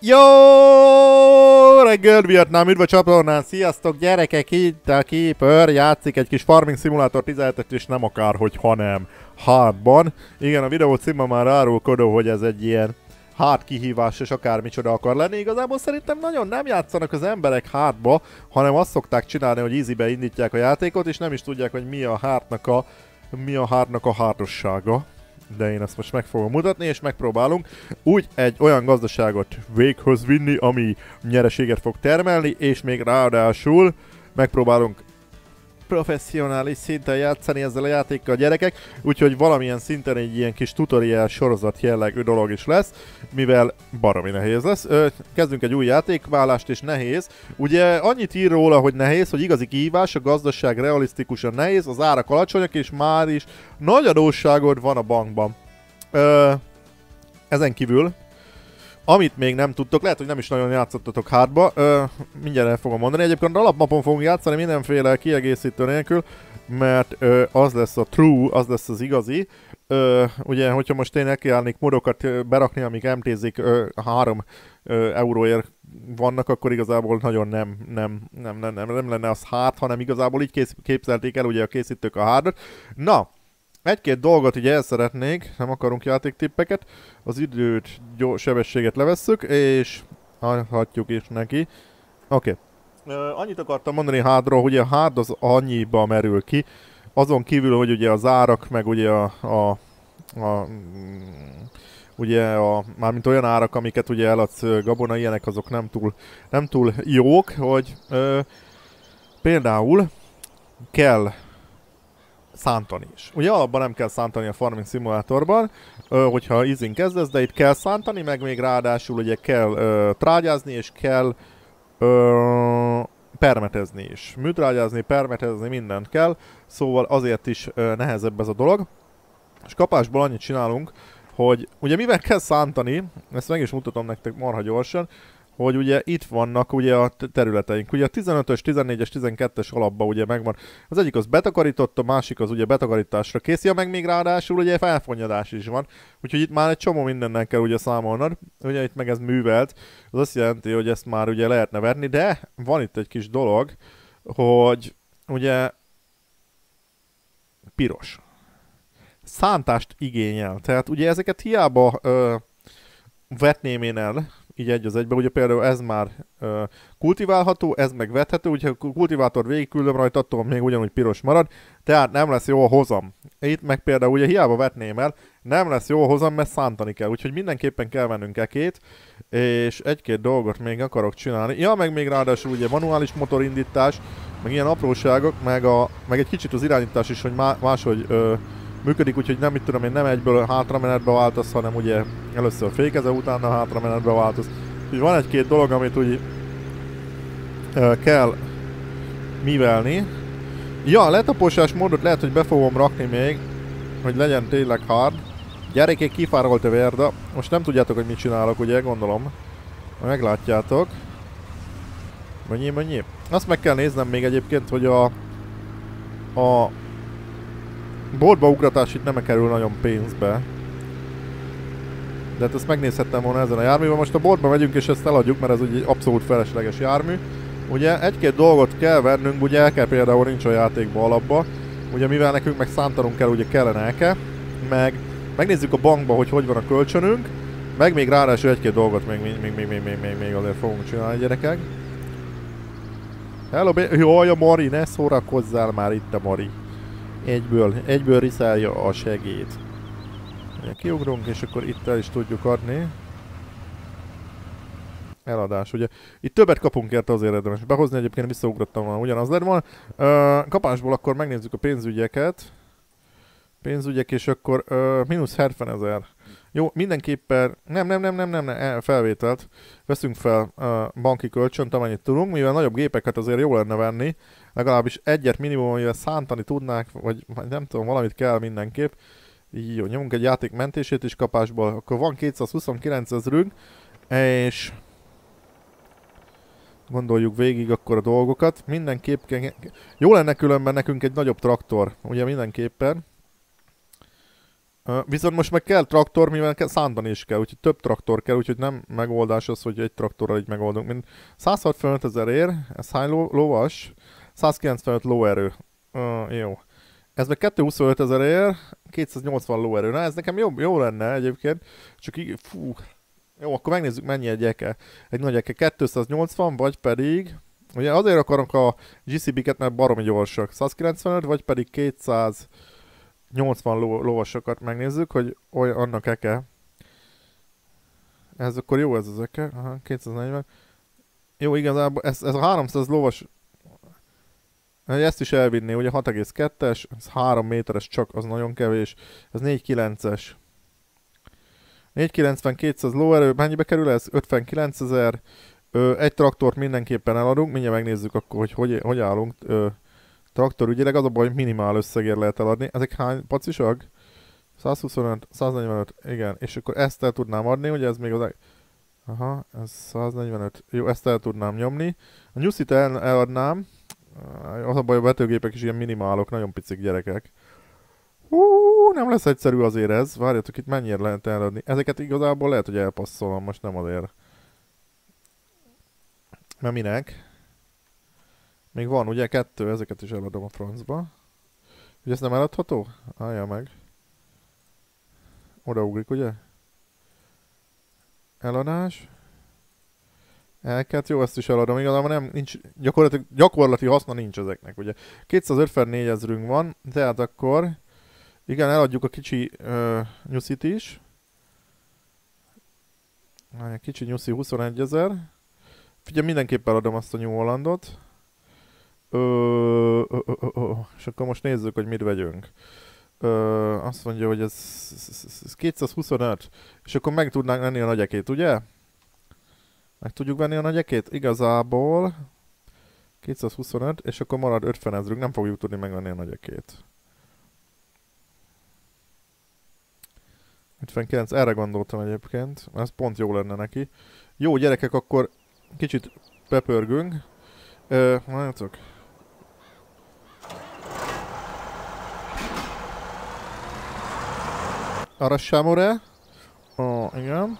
Jó reggel, Vietnám, üdv a csatornán, sziasztok gyerekek, itt a Keeper játszik egy kis Farming Simulator 17-et, és nem akárhogy, hanem hardban. Igen, a videó címe már árulkodó, hogy ez egy ilyen hard kihívás, és akármicsoda akar lenni. Igazából szerintem nagyon nem játszanak az emberek hardba, hanem azt szokták csinálni, hogy easybe indítják a játékot, és nem is tudják, hogy mi a hardnak a hardossága. De én ezt most meg fogom mutatni, és megpróbálunk úgy egy olyan gazdaságot véghöz vinni, ami nyereséget fog termelni, és még ráadásul megpróbálunk professzionális szinten játszani ezzel a játékkal, gyerekek, úgyhogy valamilyen szinten egy ilyen kis tutorial sorozat jellegű dolog is lesz, mivel baromi nehéz lesz. Kezdünk egy új játékválást, és nehéz. Ugye annyit ír róla, hogy nehéz, hogy igazi kihívás, a gazdaság realisztikusan nehéz, az árak alacsonyak, és már is nagy adósságod van a bankban. Ezen kívül, amit még nem tudtok, lehet, hogy nem is nagyon játszottatok hardba, mindjárt el fogom mondani. Egyébként alapmapon fogunk játszani mindenféle kiegészítő nélkül, mert az lesz a true, az lesz az igazi. Ugye, hogyha most én nekiállnék modokat berakni, amik MT-zik 3 euróért vannak, akkor igazából nagyon nem lenne az hard, hanem igazából így képzelték el ugye a készítők a hardot. Na! Egy-két dolgot így el szeretnék, nem akarunk játéktippeket, az időt, sebességet levesszük, és hagyjuk is neki. Oké. Annyit akartam mondani hardról, hogy a hard az annyiba merül ki, azon kívül, hogy ugye az árak, meg ugye mármint olyan árak, amiket ugye eladsz gabona, ilyenek, azok nem túl jók, hogy például kell szántani is. Ugye alapban nem kell szántani a Farming Simulatorban, hogyha easy-n kezdesz, de itt kell szántani, meg még ráadásul ugye kell trágyázni, és kell permetezni is. Műtrágyázni, permetezni, mindent kell, szóval azért is nehezebb ez a dolog. És kapásból annyit csinálunk, hogy ugye mivel kell szántani, ezt meg is mutatom nektek marha gyorsan, hogy ugye itt vannak ugye a területeink. Ugye a 15-ös, 14-es, 12-es alapban ugye megvan. Az egyik az betakarított, a másik az ugye betakarításra készül, meg még ráadásul ugye felfonyadás is van. Úgyhogy itt már egy csomó mindennel kell ugye számolnod. Ugye itt meg ez művelt. Az azt jelenti, hogy ezt már ugye lehetne verni, de van itt egy kis dolog, hogy ugye piros. Szántást igényel. Tehát ugye ezeket hiába vetném én el, így egy az egybe, ugye például ez már kultiválható, ez meg vethető, úgyhogy a kultivátor végigküldöm rajta, attól még ugyanúgy piros marad, tehát nem lesz jó a hozam. Itt meg például ugye hiába vetném el, nem lesz jó a hozam, mert szántani kell, úgyhogy mindenképpen kell vennünk ekét, és egy-két dolgot még akarok csinálni. Ja, meg még ráadásul ugye manuális motorindítás, meg ilyen apróságok, meg egy kicsit az irányítás is, hogy máshogy működik, úgyhogy nem, mit tudom én, nem egyből hátramenetbe változ, hanem ugye először fékezve, utána hátramenetbe változ. Úgyhogy van egy-két dolog, amit úgy kell művelni. Ja, letaposás módot lehet, hogy be fogom rakni még, hogy legyen tényleg hard. Gyerekek, kifárolt a Verda. Most nem tudjátok, hogy mit csinálok, ugye, gondolom. Meglátjátok. Mennyi. Azt meg kell néznem még egyébként, hogy a boltba ugratás itt nem kerül nagyon pénzbe. De hát ezt megnézhettem volna ezen a járművel. Most a boltba megyünk és ezt eladjuk, mert ez ugye egy abszolút felesleges jármű. Ugye egy-két dolgot kell vennünk, ugye el kell például nincs a játékba alapba. Ugye mivel nekünk meg szántanunk kell, ugye kellene elke. Megnézzük a bankba, hogy van a kölcsönünk. Meg még ráadásul egy-két dolgot még azért fogunk csinálni, gyerekek. Hello, jaj, a Mari, ne szórakozzál már itt a Mari. Egyből riszálja a segéd. Kiugrunk, és akkor itt el is tudjuk adni. Eladás, ugye. Itt többet kapunk érte, azért érdemes behozni, egyébként visszaugrottam volna, ugyanaz lett volna. Kapásból akkor megnézzük a pénzügyeket. Pénzügyek, és akkor mínusz 70 000. Jó, mindenképpen, nem, felvételt. Veszünk fel banki kölcsönt, amennyit tudunk, mivel nagyobb gépeket azért jó lenne venni. Legalábbis egyet minimum, amivel szántani tudnák, vagy nem tudom, valamit kell mindenképp. Jó, nyomunk egy játék mentését is kapásból, akkor van 229 000-ünk, és gondoljuk végig akkor a dolgokat. Mindenképp kell... Jó lenne különben nekünk egy nagyobb traktor, ugye mindenképpen. Viszont most meg kell traktor, mivel szántani is kell, úgyhogy több traktor kell, úgyhogy nem megoldás az, hogy egy traktorral így megoldunk. Mint 165 000 ér, ez hány lovas? 195 lóerő. Jó. Ez meg 225 000 ér, 280 lóerő. Na ez nekem jó lenne egyébként, csak így, fú. Jó, akkor megnézzük mennyi egy eke. Egy nagy eke 280, vagy pedig... Ugye azért akarok a GCB-ket, mert baromi gyorsak. 195, vagy pedig 280 lovasokat megnézzük, hogy annak eke. Ez akkor jó ez az eke. Aha, 240. Jó, igazából ez a 300 lovas... Ezt is elvinné, ugye 6,2-es, ez 3 méteres csak, az nagyon kevés. Ez 4,9-es. 490, 200 lóerő, mennyibe kerül ez? 59 000. Egy traktort mindenképpen eladunk, mindjárt megnézzük akkor, hogy állunk traktorügyileg. Az a baj, hogy minimál összegért lehet eladni. Ezek hány pacisak? 125, 145, igen, és akkor ezt el tudnám adni, ugye ez még az... Aha, ez 145, jó, ezt el tudnám nyomni. A nyuszit eladnám, az a baj, a vetőgépek is ilyen minimálok, nagyon picik gyerekek. Nem lesz egyszerű azért ez. Várjatok, itt mennyire lehet eladni. Ezeket igazából lehet, hogy elpasszolom, most nem azért. Mert minek? Még van, ugye 2, ezeket is eladom a francba. Ugye ez nem eladható? Állja meg. Odaugrik, ugye? Eladás. Elket, jó, ezt is eladom. Igazából nem, nincs, gyakorlati haszna nincs ezeknek, ugye. 254 000-ünk van, tehát akkor... Igen, eladjuk a kicsi nyuszit is. A kicsi nyuszi 21 000. Figyelj, mindenképpen eladom azt a New Hollandot. És akkor most nézzük, hogy mit vegyünk. Azt mondja, hogy ez 225. És akkor meg tudnánk venni a nagyekét, ugye? Meg tudjuk venni a nagyekét? Igazából 225, és akkor marad 50 000. Nem fogjuk tudni megvenni a nagyekét. 59, erre gondoltam egyébként, ez pont jó lenne neki. Jó gyerekek, akkor kicsit bepörgünk. Mondjátok. Arassámore. Igen.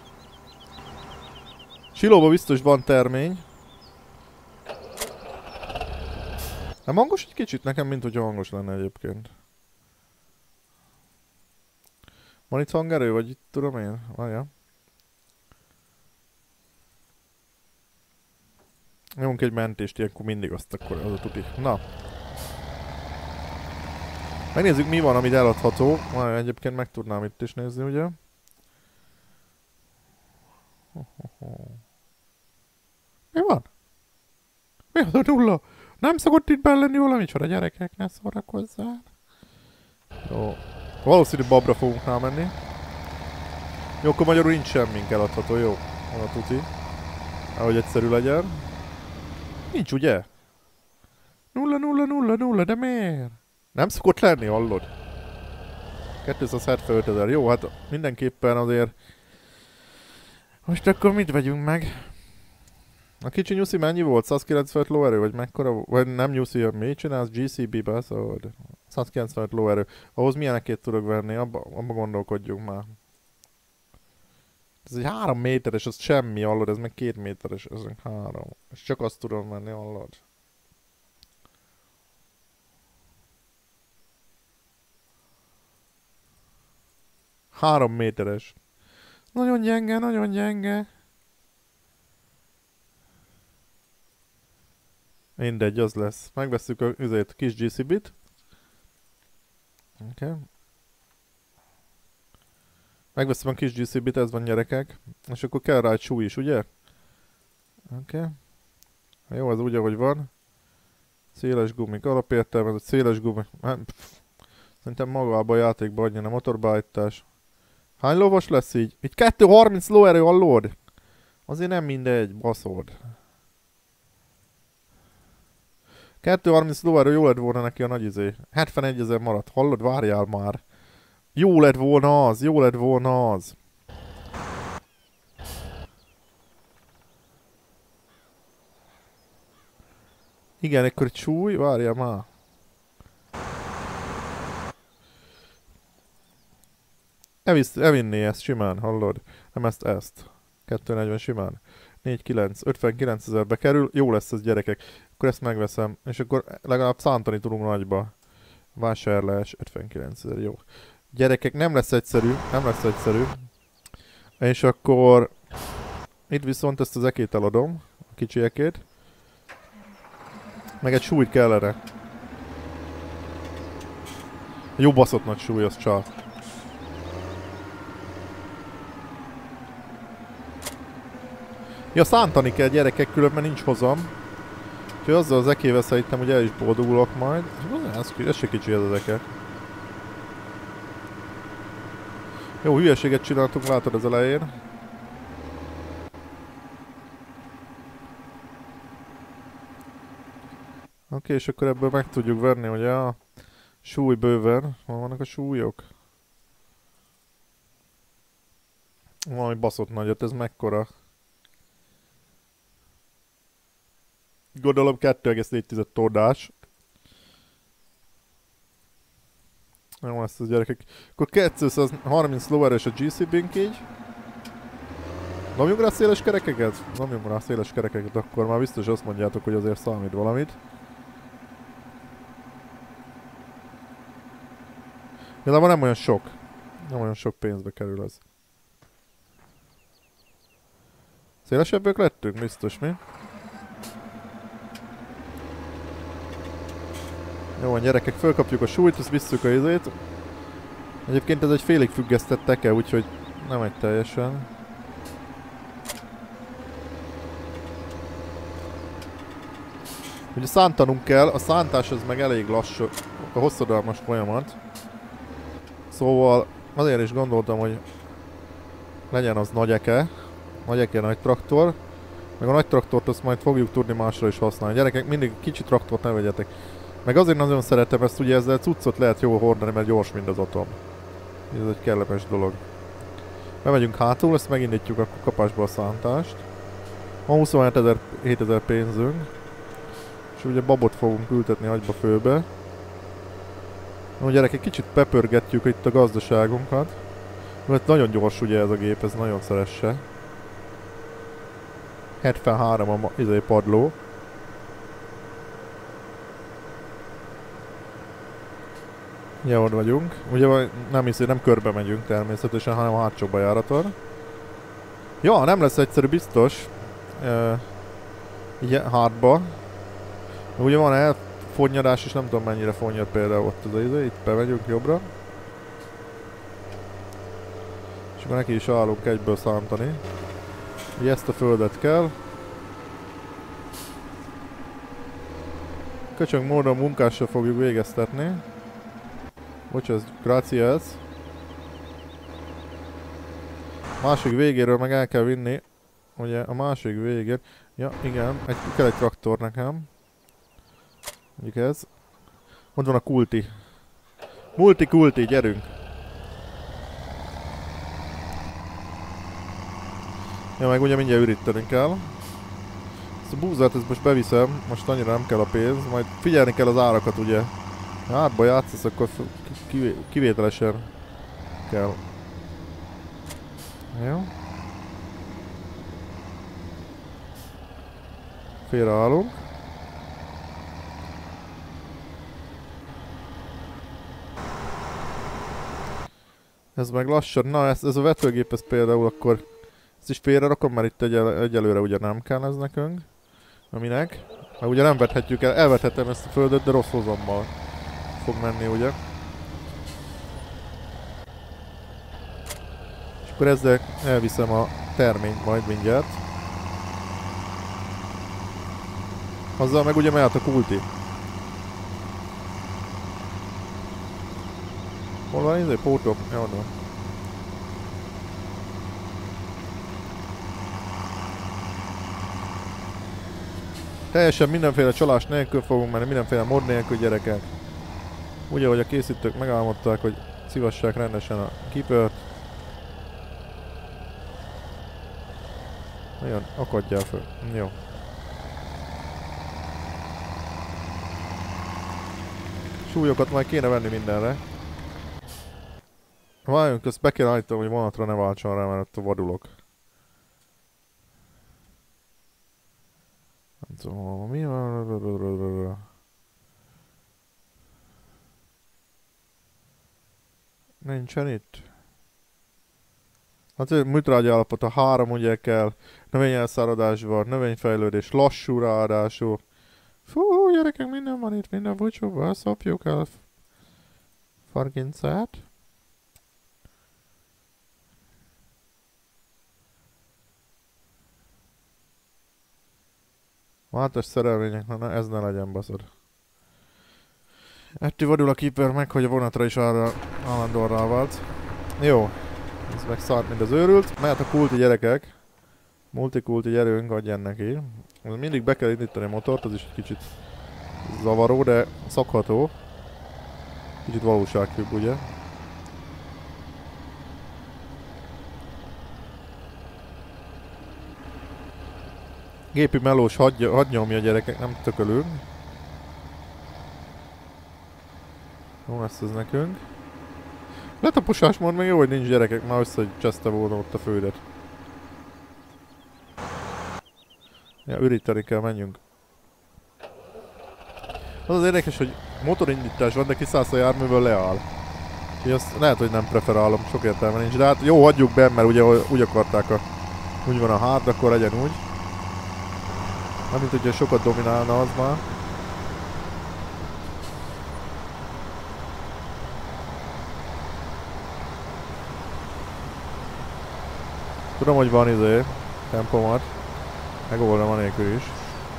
Silóba biztos van termény. Nem hangos egy kicsit nekem, mint hogyha hangos lenne egyébként. Van itt hangerő, vagy itt tudom én? Várjál. Nyomunk egy mentést, ilyenkor mindig azt akkor az a tuti. Na. Megnézzük mi van, amit eladható. Egyébként meg tudnám itt is nézni, ugye? Mi van? Mi az a nulla? Nem szokott itt benn lenni valami? Csora gyerekek, ne szórakozzál. Jó. Valószínű babra fogunk rámenni. Jó, akkor magyarul nincs semmink eladható, jó. Van a tuti. Ahogy egyszerű legyen. Nincs, ugye? 0, 0, 0, 0, de miért? Nem szokott lenni, hallod? 275 000, jó, hát mindenképpen azért... Most akkor mit vegyünk meg? A kicsi nyuszi mennyi volt? 195 lóerő, vagy mekkora? Vagy nem nyuszi, mit csinálsz? GCB-be, szóval 195 lóerő. Ahhoz milyenekét tudok venni? Abba gondolkodjunk már. Ez egy 3 méteres, az semmi, hallod? Ez meg 2 méteres, ez meg 3. És csak azt tudom venni, hallod? Három méteres. Nagyon gyenge, nagyon gyenge. Mindegy, az lesz. Megvesszük a kis GCB-t. Oké. Okay. Megveszem a kis GCB-t, ez van gyerekek. És akkor kell rá egy súly is, ugye? Oké. Okay. Jó, ez úgy, ahogy van. Széles gumik, alapértelmezett széles gumik. Szerintem magába a játékba adjon a motorbeállítás. Hány lovas lesz így? Itt 230 lóerő, hallod? Azért nem mindegy, baszod. 230 lóerő, jó lett volna neki a nagy izé. 71 000 maradt, hallod? Várjál már. Jó lett volna az, jó lett volna az. Igen, akkor egy súly, várjál már. Elvinné ezt simán, hallod? Nem ezt. 240 simán. 4-9, 59 000-be kerül, jó lesz ez gyerekek. Akkor ezt megveszem, és akkor legalább szántani tudunk nagyba. Vásárlás, 59 000, jó. Gyerekek, nem lesz egyszerű. És akkor... Itt viszont ezt az ekét eladom, a kicsi ekét. Meg egy súlyt kell erre. Jó baszott nagy súly, az csak. Ja, szántani kell gyerekek, különben nincs hozam. Úgyhogy azzal az ekével szerintem, hogy el is boldogulok majd. Ez se kicsi ez az eke. Jó, hülyeséget csináltunk, látod az elején. Oké, és akkor ebből meg tudjuk venni, ugye a súly bőven. Hol vannak a súlyok? Valami baszott nagyot, ez mekkora? Gondolom 2,4 tonnás. Jó, ezt az gyerekek. Akkor 230 lóerős a GC-bink így. Nyomjunk rá széles kerekeket? Nyomjunk rá széles kerekeket, akkor már biztos azt mondjátok, hogy azért számít valamit. Igazából nem olyan sok. Nem olyan sok pénzbe kerül ez. Szélesebbek lettünk, biztos mi? Jó van gyerekek, fölkapjuk a súlyt, ezt visszük a izét. Egyébként ez egy félig függesztett teke, úgyhogy nem egy teljesen. Ugye szántanunk kell, a szántás az meg elég lassú, a hosszadalmas folyamat. Szóval azért is gondoltam, hogy legyen az nagy eke, nagy traktor. Meg a nagy traktort azt majd fogjuk tudni másra is használni. Gyerekek, mindig kicsi traktort ne vegyetek. Meg azért nagyon szeretem ezt, ugye ezzel cuccot lehet jól hordani, mert gyors, mint az atom. Ez egy kellemes dolog. Bemegyünk hátul, ezt megindítjuk a kapásba a szántást. Van 27 000 pénzünk. És ugye babot fogunk ültetni agyba főbe. Na gyerekek, kicsit pepörgetjük itt a gazdaságunkat. Mert nagyon gyors ugye ez a gép, ez nagyon szeresse. 73 a padló. Ugye ott vagyunk. Ugye nem körbe megyünk természetesen, hanem a hátsó bejáraton. Ja, nem lesz egyszerű biztos. Így hardba. Ugye van elfonnyadás, és nem tudom mennyire fonnyad például ott az izé. Itt bemegyünk jobbra. És akkor neki is állunk egyből szántani. Ugye ezt a földet kell. Köcsöng módon munkással fogjuk végeztetni. Bocs, gracias. Másik végéről meg el kell vinni. Ugye a másik végén. Ja, igen, kell egy traktor nekem. Mondjuk ez. Ott van a kulti. Multikulti, gyerünk! Ja, meg ugye mindjárt ürítenünk kell. Ezt a búzát ezt most beviszem, most annyira nem kell a pénz, majd figyelni kell az árakat ugye. Ha árba játszasz, akkor kivételesen kell. Jó. Félreállunk. Ez meg lassan, na ez a vetőgép ez például akkor ezt is félre rakom, mert itt egyelőre ugye nem kell ez nekünk. Aminek. Mert ugye nem vethetjük el, elvethetem ezt a földet, de rossz hozammal fog menni ugye. És akkor ezzel elviszem a terményt majd mindjárt. Azzal meg ugye mehet a kulti. Hol van ez egy pótom? Jó, van. Teljesen mindenféle csalás nélkül fogunk menni, mindenféle mod nélkül gyerekek. Úgy, ahogy a készítők megálmodták, hogy szívassák rendesen a kipört. Nagyon akadjál föl. Jó. Súlyokat majd kéne venni mindenre. Várjunk, ezt be kell állítanom, hogy vonatra ne váltson rá, mert ott vadulok. Nem tudom, mi van? Nincsen itt. Hát műtrágya állapot a 3 ugye kell, növényelszáradás van, növényfejlődés lassú ráadásul. Fú, gyerekek, minden van itt, minden bucsúban, szopjuk el farkincát. Váltas szerelmények, na ez ne legyen, baszod. Ettől vadul a keeper meg, hogy a vonatra is arra állandóan rávált. Jó. Ez meg szart, mint az őrült. Mehet a kulti gyerekek. Multikulti gyerünk, adjen neki. Mindig be kell indítani a motort, az is egy kicsit zavaró, de szokható. Kicsit valóságkőbb, ugye? Gépi melós, hadd nyomja a gyerekek, nem tökölünk. Jó lesz ez nekünk. Letaposás mond még jó, hogy nincs gyerekek, már összecseszte volna ott a földet. Ja, üríteni kell, menjünk. Az az érdekes, hogy motorindítás van, de kiszállsz a járműből leáll. Úgyhogy azt lehet, hogy nem preferálom, sok értelme nincs. De hát jó, hagyjuk be, mert ugye úgy akarták úgy van a hard, akkor legyen úgy. Nem, mint hogyha sokat dominálna az már. Tudom, hogy van tempomat. Megoldom anélkül is.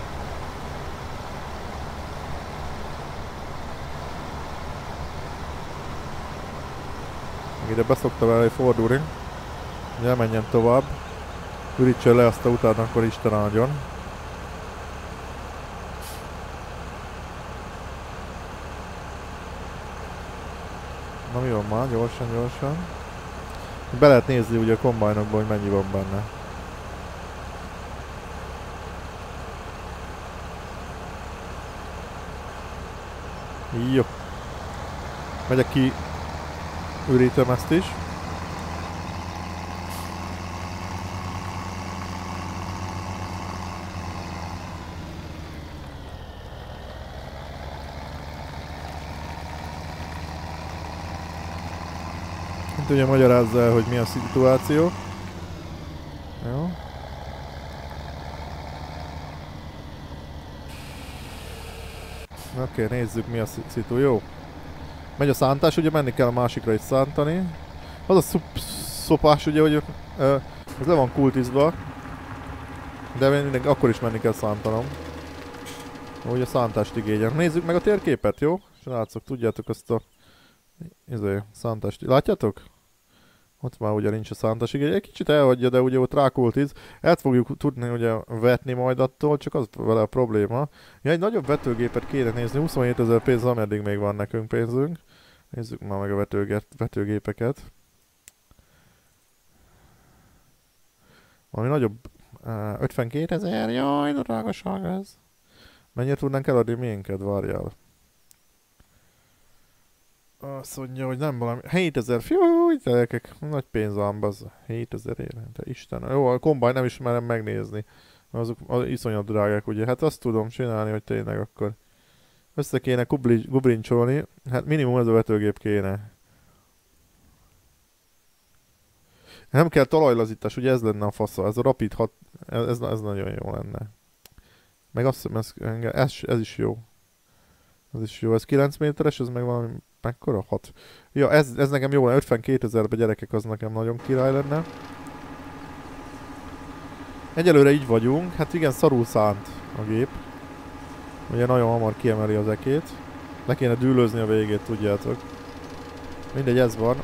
Ide beszoktam el fordulni. Hogy elmenjen tovább. Ürítsen le, azt utána akkor Isten áldjon. Na mi van már? Gyorsan, gyorsan. Be lehet nézni ugye a kombájnokban, hogy mennyi van benne. Jó. Megyek ki, ürítem ezt is. Itt ugye magyarázza el, hogy mi a szituáció. Jó. Oké, nézzük mi a szitu. Jó. Megy a szántás, ugye menni kell a másikra is szántani. Az a szopás ugye, hogy ez le van kultizva. De mindig akkor is menni kell szántanom. Úgy a szántást igényel. Nézzük meg a térképet, jó? Srácok, tudjátok azt a szántást. Látjátok? Ott már ugye nincs a szántás igény. Egy kicsit elhagyja, de ugye ott rákultiz. El fogjuk tudni ugye vetni majd attól, csak az vele a probléma. Ja, egy nagyobb vetőgépet kéne nézni. 27 000 pénz, ameddig még van nekünk pénzünk. Nézzük már meg a vetőgépeket. Valami nagyobb... 52 000, jaj, de drágaság ez. Mennyire tudnánk eladni miénket, várjál. Azt mondja, hogy nem valami... 7000, fiúúúj, gyerekek, nagy pénz ám, az 7000 évente, Isten. Jó, a kombány nem is merem megnézni. Azok iszonyat drágák, ugye. Hát azt tudom csinálni, hogy tényleg akkor össze kéne gubrincsolni. Hát minimum ez a vetőgép kéne. Nem kell talajlazítás, ugye ez lenne a fasza. Ez a rapid hat... Ez nagyon jó lenne. Meg azt hiszem, ez is jó. Ez is jó. Ez 9 méteres, ez meg valami... Mekkora? 6. Ja, ez nekem jó lenne. 52 000-be gyerekek, az nekem nagyon király lenne. Egyelőre így vagyunk. Hát igen, szarul szánt a gép. Ugye nagyon hamar kiemeli az ekét. Le kéne dűlőzni a végét, tudjátok. Mindegy, ez van.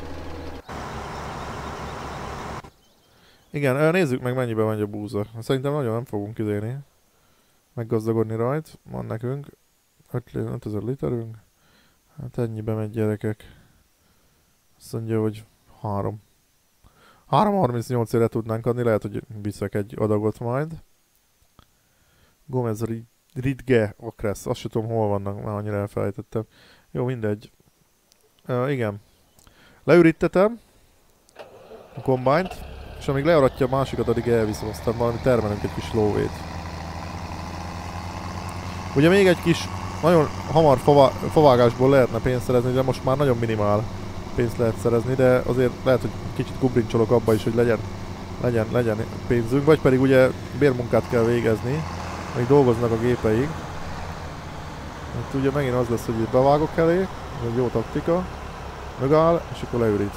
Igen, nézzük meg mennyibe van a búza. Szerintem nagyon nem fogunk izélni. Meggazdagodni rajt. Van nekünk 5000 literünk. Hát ennyibe megy, gyerekek. Azt mondja, hogy 3. 3,38-ére tudnánk adni, lehet, hogy viszek egy adagot majd. Gomez Ridge Okres, azt sem tudom hol vannak, már annyira elfelejtettem. Jó, mindegy. Igen. Leürítettem. a kombányt, és amíg learatja a másikat, addig elviszem, aztán valami termelünk egy kis lóvét. Ugye még egy kis, nagyon hamar favágásból lehetne pénzt szerezni, de most már nagyon minimál pénzt lehet szerezni, de azért lehet, hogy kicsit kubrincsolok abba is, hogy legyen pénzünk, vagy pedig ugye bérmunkát kell végezni, még dolgoznak a gépeig. Hát ugye megint az lesz, hogy itt bevágok elé, ez egy jó taktika, megáll, és akkor leürít.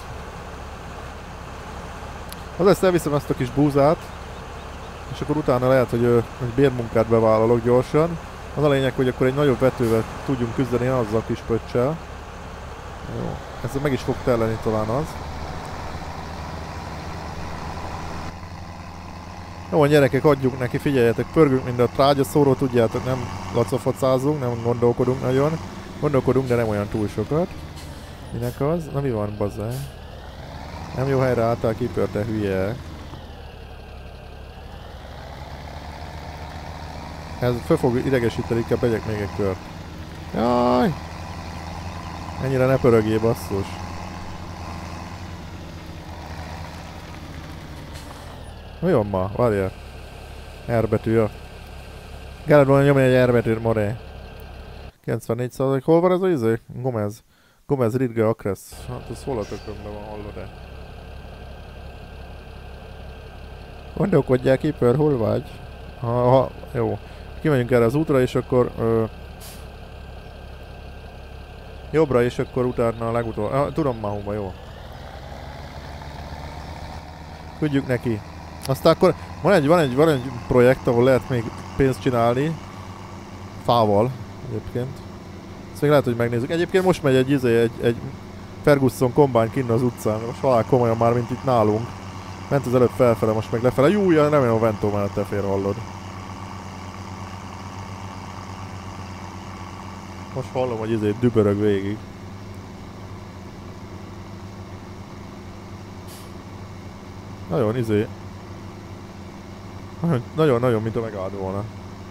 Azért elviszem ezt a kis búzát, és akkor utána lehet, hogy egy bérmunkát bevállalok gyorsan. Az a lényeg, hogy akkor egy nagyobb vetővel tudjunk küzdeni azzal a kis pöccsel. Jó, ez meg is fog telleni talán az. Jó, gyerekek, adjuk neki, figyeljetek, pörgünk mind a trágyaszóró, tudjátok, nem lacafacázunk, nem gondolkodunk nagyon. Gondolkodunk, de nem olyan túl sokat. Minek az? Na mi van, bazzá? Nem jó helyre álltál, kipörte, hülye. Ez föl fog idegesíteni, inkább megyek még egy kört. Jaj! Ennyire ne pörögjél, basszus. Mi van ma? Várjál. R betű, ja. Kellett volna nyomni egy R betűt, moré. 94%. Hol van ez a izé? Gomez. Gomez Ridge Acres. Hát ez hol a tökömben van, hallod-e? Gondolkodjál, Keeper, hol vagy? Jó. Kimegyünk erre az útra, és akkor... jobbra, és akkor utána a legutol... tudom már hova, jó. Küldjük neki. Aztán akkor van egy projekt, ahol lehet még pénzt csinálni. Fával, egyébként. Ezt még lehet, hogy megnézzük. Egyébként most megy egy Ferguson kombány kinn az utcán. Most halál komolyan már, mint itt nálunk. Ment az előbb felfele, most meg lefele. Jújjaj, remélem a Ventó mellette fér, hallod. Most hallom, hogy dübörög végig. Nagyon nagyon, mint a megállt volna.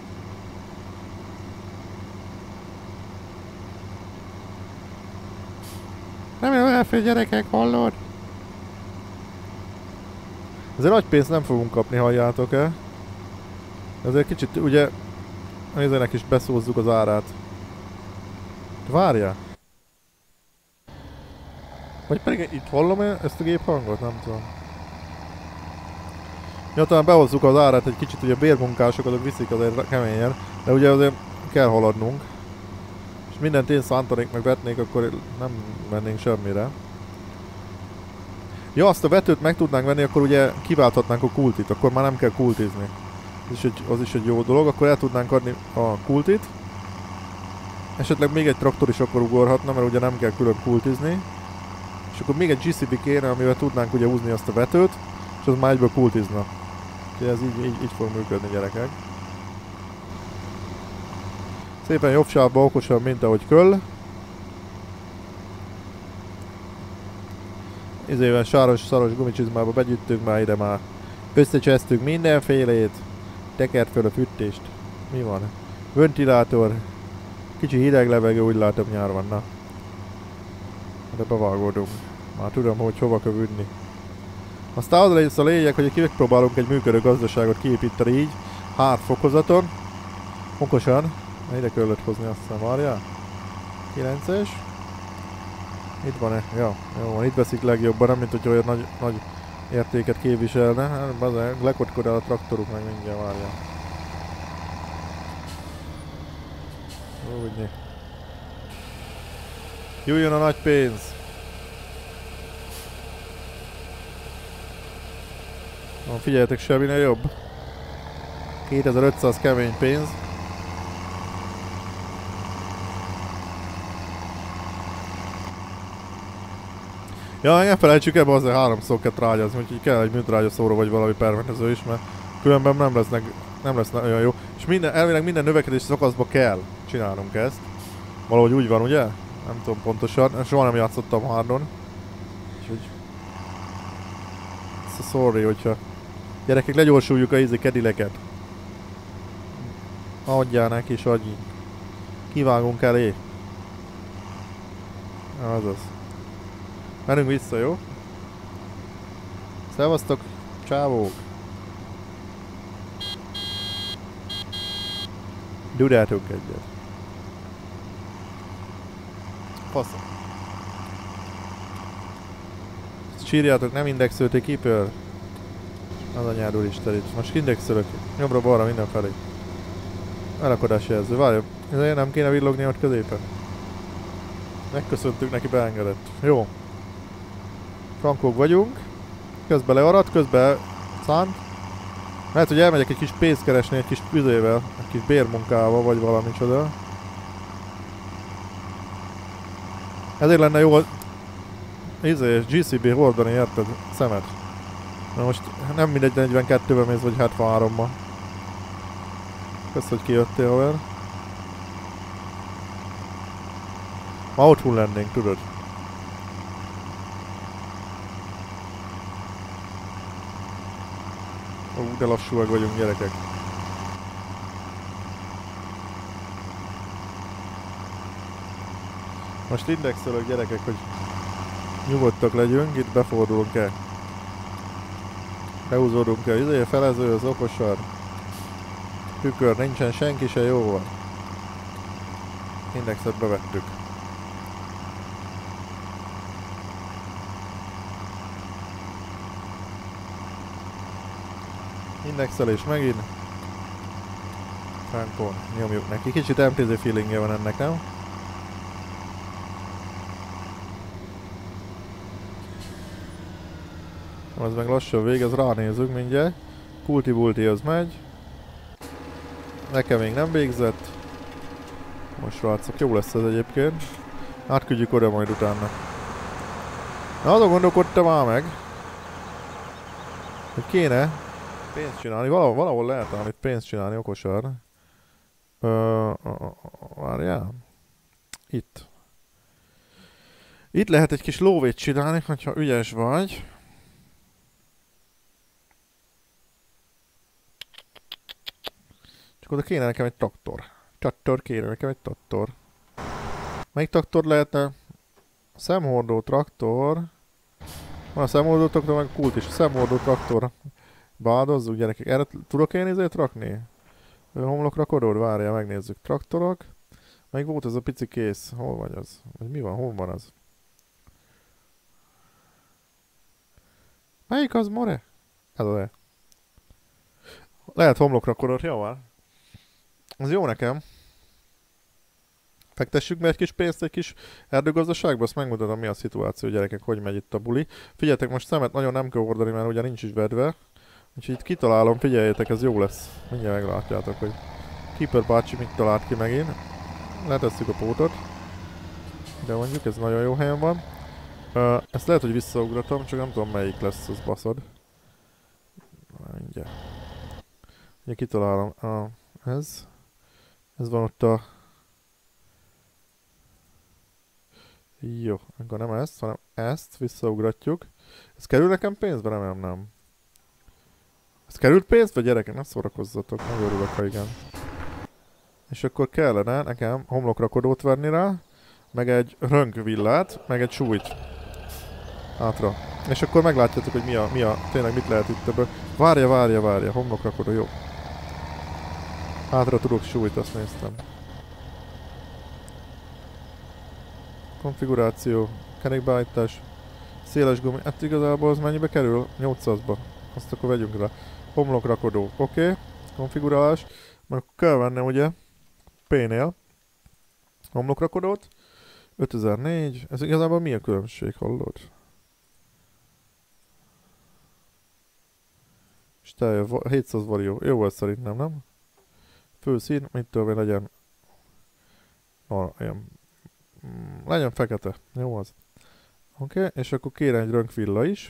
Remélem elfér, gyerekek, hallod? Ezért nagy pénzt nem fogunk kapni, halljátok-e? Ezért kicsit, ugye, nézzenek is beszózzuk az árát. Várja! Vagy pedig itt hallom-e ezt a géphangot? Nem tudom. Ja, talán behozzuk az árát egy kicsit, ugye a bérmunkások azok viszik azért keményen, de ugye azért kell haladnunk. És mindent én szántanék meg vetnék, akkor nem mennénk semmire. Ja, azt a vetőt meg tudnánk venni, akkor ugye kiválthatnánk a kultit, akkor már nem kell kultizni. Az is egy jó dolog, akkor el tudnánk adni a kultit. Esetleg még egy traktor is akkor ugorhatna, mert ugye nem kell külön kultizni. És akkor még egy GCB kéne, amivel tudnánk ugye húzni azt a vetőt, és az már egyből kultizna. Úgyhogy ez így fog működni, gyerekek. Szépen jobb sávba, okosabb, mint ahogy köll. Izéven sáros-szaros gumicsizmába begyűjtünk már ide már. Összecsesztünk mindenfélét. Tekert föl a fűtést. Mi van? Ventilátor. Kicsi hideg levegő, úgy látom nyár van, na. De bevágódunk. Már tudom, hogy hova kell vinni. Aztán az lesz a lényeg, hogy megpróbálunk egy működő gazdaságot kiépíteni így. Fokozaton. Okosan. Ide kellett hozni, azt hiszem, várjál. 9-es. Itt van-e? Ja, jó van, itt veszik legjobban, nem mint hogy olyan nagy értéket képviselne. Hát, lekotkod el a traktoruk meg mindjárt, várjál. Úgy. Jöjjön a nagy pénz! Figyeljetek, semminél jobb. 2500 kemény pénz. Ja, ne felejtsük ebbe, azért 3-szor kell trágyazni, úgyhogy kell egy műtrágya szóró vagy valami permetező is, mert különben nem lesz olyan jó. És elvileg minden növekedési szakaszba kell csinálnunk ezt. Valahogy úgy van, ugye? Nem tudom pontosan, soha nem játszottam hardon. Úgyhogy... sorry, hogyha... Gyerekek, legyorsuljuk a easy kedileket. Adjál neki, és adj. Kivágunk elé. Azaz. Menjünk vissza, jó? Szevasztok, csávók! Dudátok egyet. Faszom. Sírjátok, nem indexölték Keeper. Az anyád úristen itt. Most indexölök. Jobbra-balra mindenfelé. Elakadási jelző. Várj, ezért nem kéne villogni ott középen. Megköszöntük neki, beengedett. Jó. Frankók vagyunk. Közben learadt, közben szánt. Lehet, hogy elmegyek egy kis pénzt keresni, egy kis üzével, egy kis bérmunkával, vagy valami csoda. Ezért lenne jó GCB hordani, érted? Szemet. Na most nem mindegy, 42-ben mész, vagy 73-ban. Kösz, hogy kijöttél, haver. Ma otthon lennénk, tudod. De lassúak vagyunk, gyerekek. Most indexelök, gyerekek, hogy nyugodtak legyünk, itt befordulunk el. Behúzódunk el, izé, felező, az okosar. Tükör, nincsen senki se, jó van. Indexet bevettük. Indexelés megint. Frankon, nyomjuk neki. Kicsit MTZ feelingje van ennek, nem? Az meg lassan végez, ránézünk mindjárt. Kulti-bulti az megy. Nekem még nem végzett. Most látszok, jó lesz ez egyébként. Átküldjük oda majd utána. Na, azon gondolkodtam már meg, hogy kéne pénzt csinálni. Valahol lehet amit pénzt csinálni, okosar. Várjál. Itt. Itt lehet egy kis lóvét csinálni, hogyha ügyes vagy. Csak oda kéne nekem egy traktor. Kéne nekem egy traktor. Melyik traktor lehetne? A szemhordó traktor. Van a szemhordó traktor, meg a kult is. A szemhordó traktor. Báldozzuk, gyerekek. Erre tudok én izét rakni? Homlokra kodod? Várjál, megnézzük. Traktorok. Meg volt ez a pici kész. Hol vagy az? Vagy mi van? Hol van az? Melyik az, more? Ez az -e. Lehet homlokra kodod, jó van. Az jó nekem. Fektessük be egy kis pénzt egy kis erdőgazdaságba, azt megmutatom mi a szituáció, gyerekek, hogy megy itt a buli. Figyeljetek, most szemet nagyon nem kell hordani, mert ugye nincs is vedve. Úgyhogy itt kitalálom, figyeljétek, ez jó lesz. Mindjárt meglátjátok, hogy Keeper bácsi mit talált ki megint. Letesszük a pótot. De mondjuk, ez nagyon jó helyen van. Ezt lehet, hogy visszaugratom, csak nem tudom melyik lesz, az baszod. Mindjárt. Ugye kitalálom. Ez van ott a... Jó, akkor nem ezt, hanem ezt visszaugratjuk. Ez kerül nekem pénzbe? Remélem nem. Ez került pénzbe, gyerekek? Ne szórakozzatok, nagyon örülök, ha igen. És akkor kellene nekem homlokrakodót venni rá, meg egy rönkvillát, meg egy súlyt. Hátra. És akkor meglátjátok, hogy tényleg mit lehet itt ebből. Várja, homlokrakodó, jó. Hátra tudok súlyt, azt néztem. Konfiguráció, kerékbeállítás, széles gumi, hát igazából az mennyibe kerül? 800-ba. Azt akkor vegyünk rá. Homlokrakodó, oké. Konfigurálás. Meg kell vennem ugye P-nél homlokrakodót. 5004. Ez igazából mi a különbség, hallod? És 700 varió. Jó volt szerintem, nem? Főszín, mit tudom én legyen. Ilyen. Legyen fekete. Jó az. Oké, és akkor kérem egy rönkvilla is.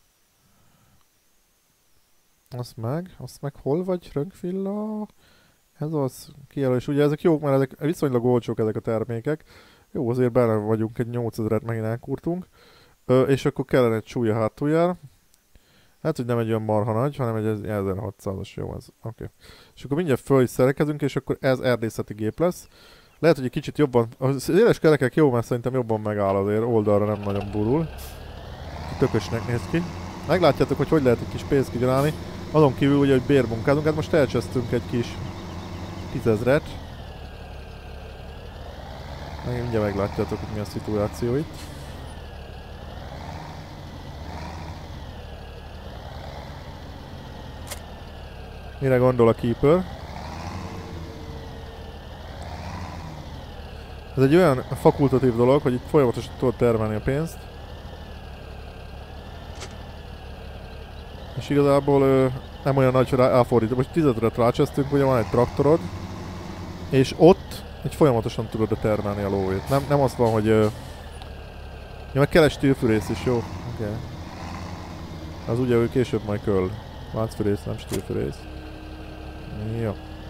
Azt meg hol vagy rönkvilla? Ez az kijelölés. Ugye ezek jók, mert ezek viszonylag olcsók ezek a termékek. Jó, azért benne vagyunk, egy 8000-et megint elkurtunk. És akkor kellene egy súlya hátuljára. Hát, hogy nem egy olyan marha nagy, hanem egy 1600-as, jó az. Oké. És akkor mindjárt föl is szerekezünk, és akkor ez erdészeti gép lesz. Lehet, hogy egy kicsit jobban... A széles kerekek jó, mert szerintem jobban megáll azért, oldalra nem nagyon burul. Tökösnek néz ki. Meglátjátok, hogy lehet egy kis pénzt kigyarálni. Azon kívül ugye, hogy bérmunkázunk, hát most elcsesztünk egy kis 10 000-et. Mindjárt meglátjátok, hogy mi a szituáció itt. Mire gondol a Keeper? Ez egy olyan fakultatív dolog, hogy itt folyamatosan tudod termelni a pénzt. És igazából nem olyan nagy, hogy elfordítjuk. Most 10 000-et rácsesztünk, ugye van egy traktorod. És ott így folyamatosan tudod termelni a lóvét. Nem az van, hogy... Ja, meg kell egy stílfűrész is, jó? Okay. Az ugye ő később majd köl. Láncfűrész, nem stílfűrész. Jó.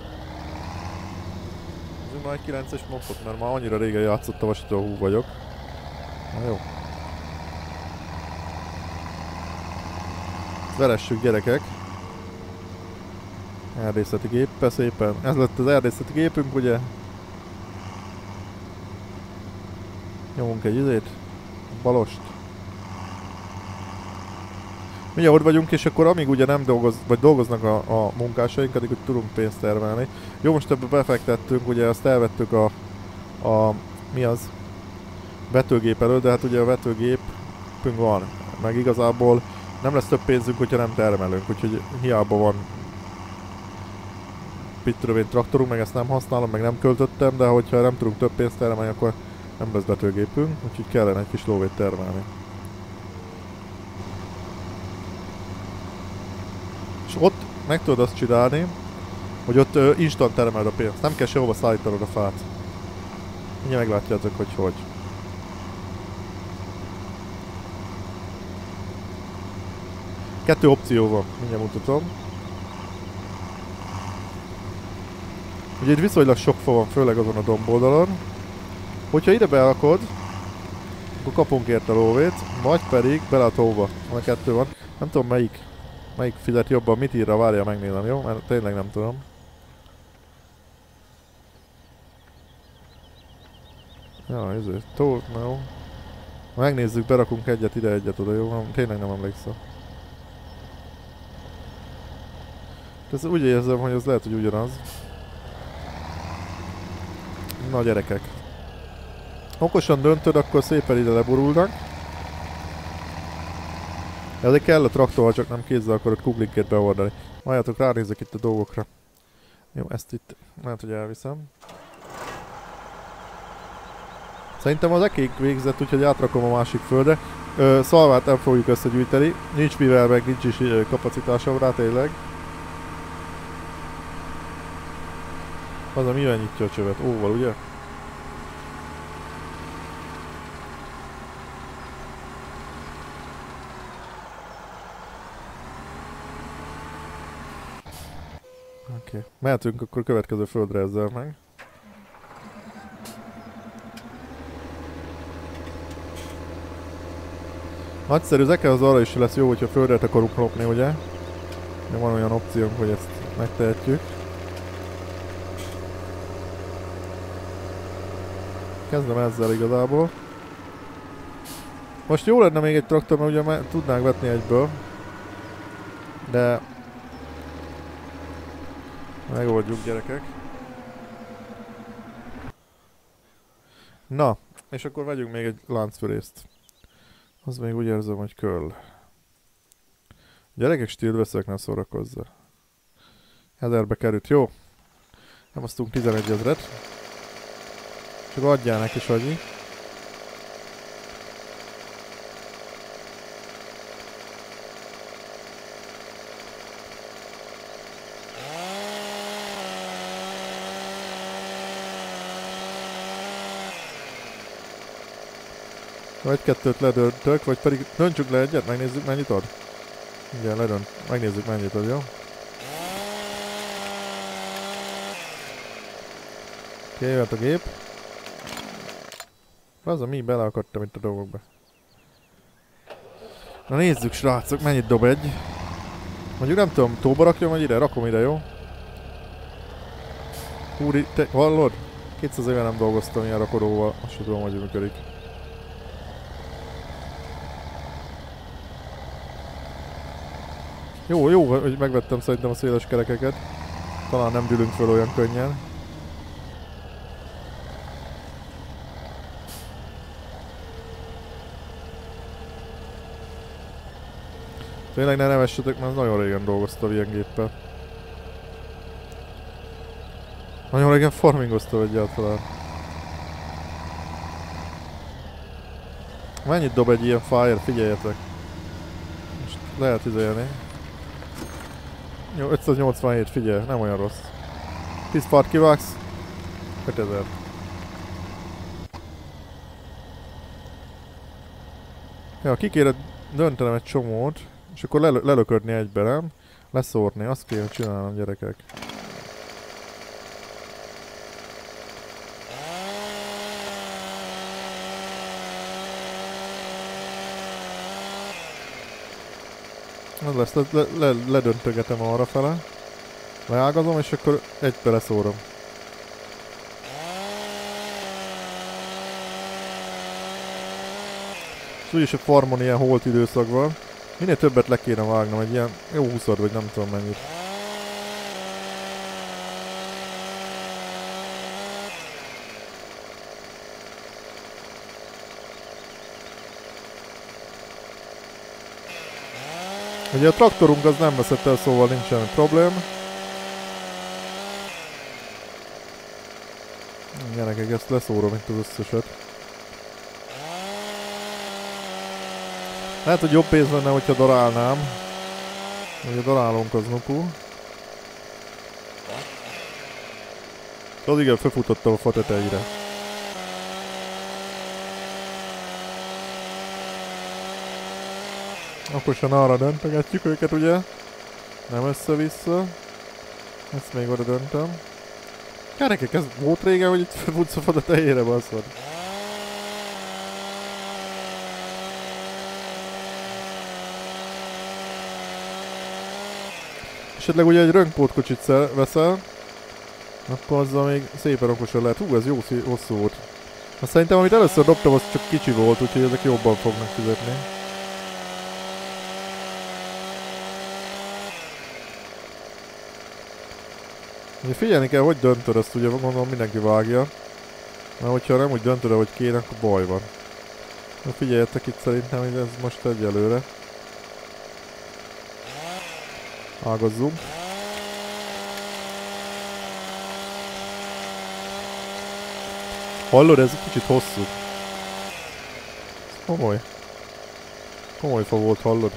Ez már egy 9-es mopot, mert már annyira régen játszottam, hogy hú vagyok. Na jó. Veressük, gyerekek. Erdészeti géppel szépen. Ez lett az erdészeti gépünk, ugye? Nyomunk egy izét. Balost. Mindjárt ott vagyunk, és akkor amíg ugye nem dolgoznak a munkásaink, addig úgy tudunk pénzt termelni. Jó, most ebbe befektettünk, ugye azt elvettük mi az? Vetőgép elől, de hát ugye a vetőgépünk van. Meg igazából nem lesz több pénzünk, hogyha nem termelünk, úgyhogy hiába van itt tudom én traktorunk, meg ezt nem használom, meg nem költöttem, de hogyha nem tudunk több pénzt termelni, akkor nem lesz vetőgépünk, úgyhogy kellene egy kis lóvét termelni. És ott meg tudod azt csinálni, hogy ott instant termeled a pénzt, nem kell sehova szállítanod a fát. Mindjárt meglátjátok, hogy. Kettő opció van, mindjárt mutatom. Ugye itt viszonylag sok fa van, főleg azon a domboldalon. Hogyha ide beakod, akkor kapunk érte lóvét, vagy pedig bele a tóba. Van a kettő van. Nem tudom melyik fizet jobban, mit írra, várja, megnézem, jó? Mert tényleg nem tudom. Ja, ezért tó, na jó. Megnézzük, berakunk egyet ide, egyet oda, jó? Tényleg nem emlékszem. Ez úgy érzem, hogy az lehet, hogy ugyanaz. Na gyerekek. Okosan döntöd, akkor szépen ide leborulnak. Ezért kell a traktor, ha csak nem kézzel akarod kuglikét beoldani. Várjátok, ránézek itt a dolgokra. Jó, ezt itt lehet, hogy elviszem. Szerintem az ekék végzett, úgyhogy átrakom a másik földre. Szalvát nem fogjuk összegyűjteni. Nincs mivel, meg nincs is kapacitásom rá tényleg. Az, ami mivel nyitja a csövet? Óval, ugye? Oké. Mehetünk akkor a következő földre ezzel meg. Nagyszerű, ezekkel az arra is lesz jó, hogyha földre akarunk lopni, ugye? De van olyan opciónk, hogy ezt megtehetjük. Kezdem ezzel igazából. Most jó lenne még egy traktor, mert ugye tudnánk vetni egyből. De... megoldjuk, gyerekek. Na, és akkor vegyünk még egy láncfűrészt. Az még úgy érzem, hogy köll. Gyerekek, stílt veszek, ne szórakozza. 1000-be került, jó? Nem hoztunk 11 000-et. Csak adjál neki, Sanyi. Vagy kettőt ledöntök, vagy pedig döntsük le egyet, megnézzük mennyit ad. Igen, ledönt, megnézzük mennyit ad, jó? Oké, jöhet a gép. Az a mi beleakadtam itt a dolgokba. Na nézzük, srácok, mennyit dob egy. Mondjuk nem tudom, tóba rakjam, vagy ide? Rakom ide, jó? Húri, te hallod? 200 éve nem dolgoztam ilyen rakodóval, azt sem tudom, hogy működik. Jó, hogy megvettem szerintem a széles kerekeket. Talán nem dülünk föl olyan könnyen. Tényleg ne nevessetek, mert nagyon régen dolgoztam ilyen géppel. Nagyon régen farmingoztam egyáltalán. Mennyit dob egy ilyen fire? Figyeljetek. Most lehet izélni. Jó, 587, figyelj, nem olyan rossz. 10 part kivágsz, 5000. Ja, ki kéne döntenem egy csomót, és akkor lelöködni egybe, nem? Leszórni, azt kéne csinálnom, gyerekek. Az lesz, ledöntögetem arra fele. Leágazom, és akkor egybe leszórom. És úgyis a farmon ilyen holt időszakban. Minél többet le kéne vágnom, egy ilyen jó 20 vagy nem tudom mennyit. Ugye a traktorunk az nem veszett el, szóval nincsen problém. Gyerekek, ezt leszórom itt az összeset. Lehet, hogy jobb pénz lenne, hogyha darálnám. Ugye darálunk az nuku. Az igen, felfutottam a fa tetejére. Okosan arra döntögetjük őket, ugye? Nem össze-vissza. Ezt még oda döntöm. Gyerekek, ez volt régen, hogy itt felfutsz a fa tetejére, baszod. Esetleg ugye egy rönkpótkocsit veszel, akkor azzal még szépen okosan lehet. Hú, ez jó hosszú volt. Azt szerintem, amit először dobtam, az csak kicsi volt, úgyhogy ezek jobban fognak fizetni. Ugye figyelni kell, hogy döntöd ezt, ugye gondolom mindenki vágja. Mert hogyha nem úgy döntöd, hogy kéne, akkor baj van. Na figyeljetek itt szerintem, hogy ez most egyelőre. Ágazzunk. Hallod, ez egy kicsit hosszú. Ez komoly. Komoly fa volt, hallod?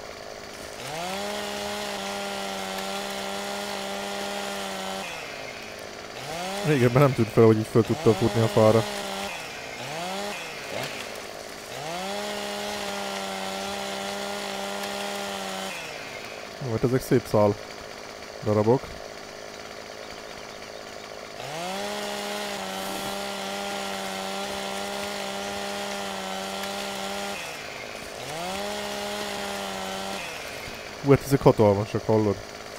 Régebben nem tűnt fel, hogy így föl tudtam futni a fára. Jó, hát ezek szép szál darabok. Hát ezek hatalmasak, hallod?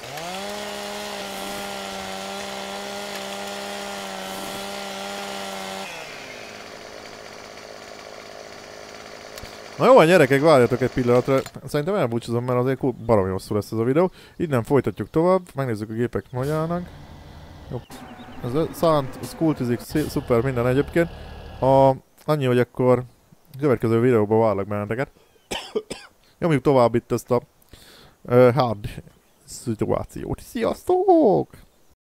Na jó van, gyerekek, várjatok egy pillanatra. Szerintem elbúcsúzom, mert azért baromi hosszú lesz ez a videó. Innen folytatjuk tovább, megnézzük a gépek hogy állnak. Jó. Ez a Sound, skultizik, szuper minden egyébként. Annyi, hogy akkor a következő videóban várlak benneteket. Nyomjuk tovább itt ezt a hard szituációt. Sziasztok!